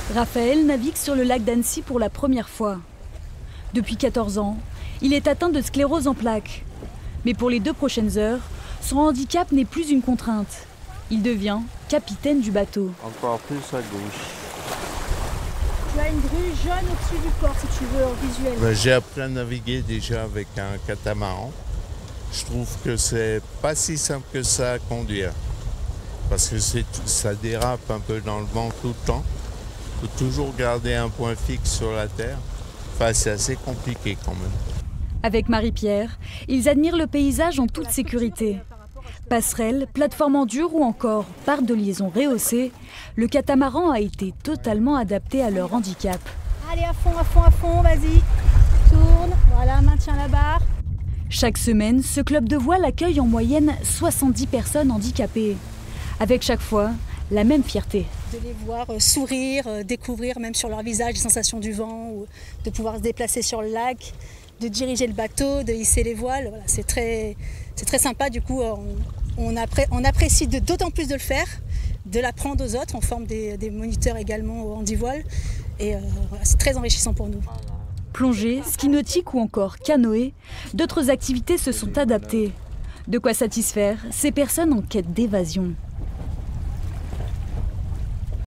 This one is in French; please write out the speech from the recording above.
Raphaël navigue sur le lac d'Annecy pour la première fois. Depuis 14 ans, il est atteint de sclérose en plaques. Mais pour les 2 prochaines heures, son handicap n'est plus une contrainte. Il devient capitaine du bateau. Encore plus à gauche. Tu as une grue jaune au-dessus du port, si tu veux, en visuel. J'ai appris à naviguer déjà avec un catamaran. Je trouve que c'est pas si simple que ça à conduire. Parce que ça dérape un peu dans le vent tout le temps. Il faut toujours garder un point fixe sur la terre. Enfin, c'est assez compliqué quand même. Avec Marie-Pierre, ils admirent le paysage en toute sécurité. Passerelles, plateformes en dur ou encore barres de liaison rehaussées, le catamaran a été totalement adapté à leur handicap. Allez, à fond, vas-y. Tourne, voilà, maintiens la barre. Chaque semaine, ce club de voile accueille en moyenne 70 personnes handicapées. Avec chaque fois, la même fierté. De les voir sourire, découvrir même sur leur visage les sensations du vent, ou de pouvoir se déplacer sur le lac, de diriger le bateau, de hisser les voiles. Voilà, c'est très sympa. Du coup, on apprécie d'autant plus de le faire, de l'apprendre aux autres. On forme des moniteurs également au handivoile. Et voilà, c'est très enrichissant pour nous. Plongée, ski nautique ou encore canoë, d'autres activités se sont adaptées. De quoi satisfaire ces personnes en quête d'évasion.